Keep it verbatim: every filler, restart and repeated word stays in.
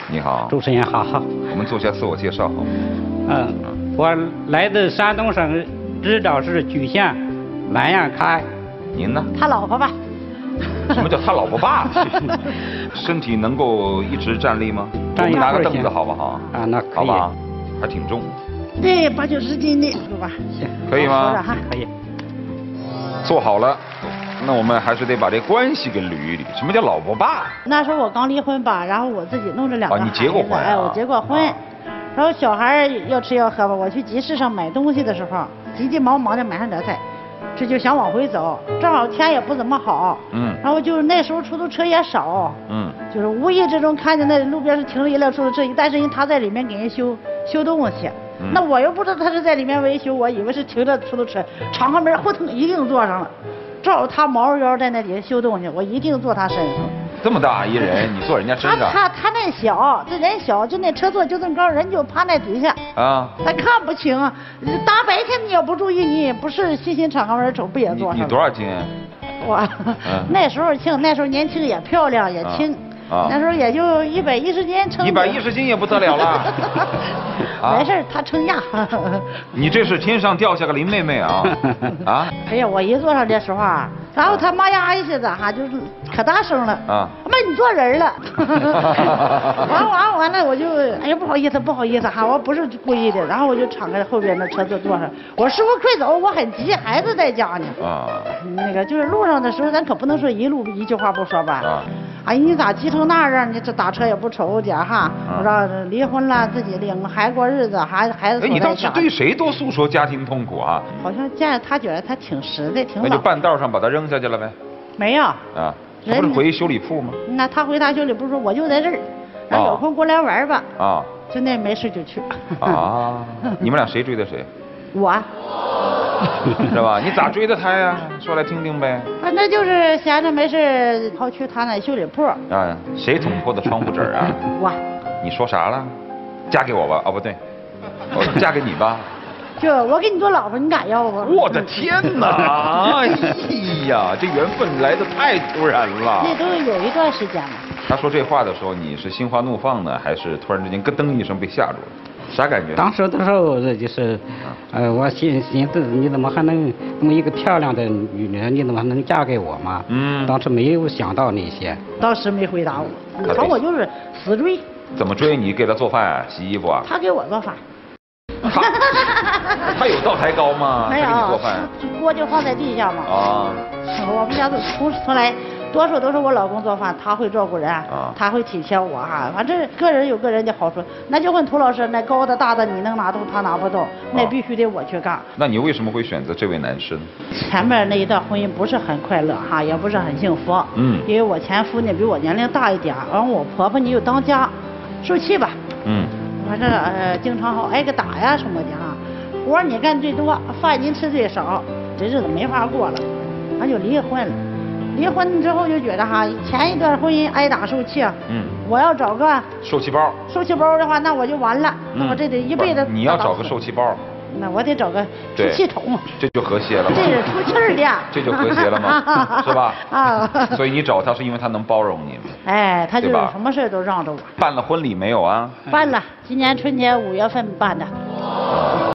你好， 主持人好好。 我们做下自我介绍好吗？ 嗯，我来自山东省支州市莒县南阳开。 您呢？ 他老婆吧。 什么叫他老婆爸？身体能够一直站立吗？我们拿个凳子好不好？ 啊，那可以。 好吧，还挺重。 对，八九十斤的，是吧？ 行， 可以吗？ 可以。 坐好了。那我们还是得把这关系给捋一捋。什么叫老婆爸？ 那时候我刚离婚吧，然后我自己弄着两个孩子。 啊，你结过婚啊？ 哎，我结过婚。啊、然后小孩要吃要喝吧，我去集市上买东西的时候，急急忙忙的买上点菜，这就想往回走，正好天也不怎么好。嗯。然后就是那时候出租车也少。嗯。就是无意之中看见那路边是停了一辆出租车，但是人他在里面给人修修东西。嗯、那我又不知道他是在里面维修，我以为是停着出租车，敞开门呼腾一定坐上了。正好他毛腰在那底下修东西，我一定坐他身上。 这么大一人，你坐人家身上？ 他他他那小，这人小，就那车座就这么高，人就趴那底下。啊。他看不清，大白天你要不注意，你也不是细心敞开门瞅，不也坐上了？ 你多少斤？ 我、嗯、那时候轻，那时候年轻也漂亮也轻。啊啊、那时候也就一百一十斤称。 一百一十斤也不得了了。 啊、没事，他称压。 你这是天上掉下个林妹妹啊！啊！ 哎呀，我一坐上这时候啊，然后他妈呀一下子哈，就是可大声了。啊！妈，你坐人了。完完完了，我就哎呀不好意思不好意思哈，我不是故意的，然后我就敞开后边的车座坐上。我师傅快走，我很急，孩子在家呢。啊。那个就是路上的时候，咱可不能说一路一句话不说吧。啊。哎，你咋急成那样？你这打车也不愁点哈？我说离婚了，自己领孩过日子，孩孩子。 哎，你当时对谁都诉说家庭痛苦啊？ 好像见他觉得他挺实在，挺老。 那就半道上把他扔下去了呗？ 没有。 啊，他不是回修理铺吗？ 那他回他修理铺说我就在这儿，然后有空过来玩吧。啊。就那没事就去。 啊，你们俩谁追的谁？ 我。 是吧？你咋追的他呀？说来听听呗。 反正就是闲着没事，跑去他那修理铺。 啊，谁捅破的窗户纸啊？ 我。 你说啥了？嫁给我吧？哦，不对，我嫁给你吧。 就我给你做老婆，你敢要不？ 我的天哪！哎呀，这缘分来的太突然了。 那都有一段时间了。 他说这话的时候，你是心花怒放呢，还是突然之间咯噔一声被吓住了？啥感觉？ 当时的时候，这就是，呃，我心寻思，你怎么还能那么一个漂亮的女人，你怎么还能嫁给我嘛？嗯。当时没有想到那些。 当时没回答我，瞅我就是死追。 怎么追？你给他做饭、洗衣服啊？ 他给我做饭。 他他有灶台高吗？ 没有。 他给你做饭。 锅就放在地下嘛。啊。我们家都从从来。多数都是我老公做饭，他会照顾人，啊、他会体贴我哈。反正个人有个人的好处。那就问涂老师，那高的大的你能拿动，他拿不动，那必须得我去干。 那你为什么会选择这位男士呢？ 前面那一段婚姻不是很快乐哈，也不是很幸福。嗯。因为我前夫呢比我年龄大一点，然后我婆婆呢又当家，受气吧。嗯。反正呃经常好挨个打呀什么的哈，活你干最多，饭你吃最少，这日子没法过了，俺就离婚了。离婚之后就觉得哈，前一段婚姻挨打受气，嗯，我要找个受气包， 受气包的话，那我就完了，那、嗯、我这得一辈子。 你要找个受气包， 那我得找个出气筒， 这就和谐了嘛。 这是出气儿的， 这就和谐了嘛，是吧？啊，所以你找他是因为他能包容你， 哎，他就是什么事都让着我。 办了婚礼没有啊？ 办了，今年春节五月份办的。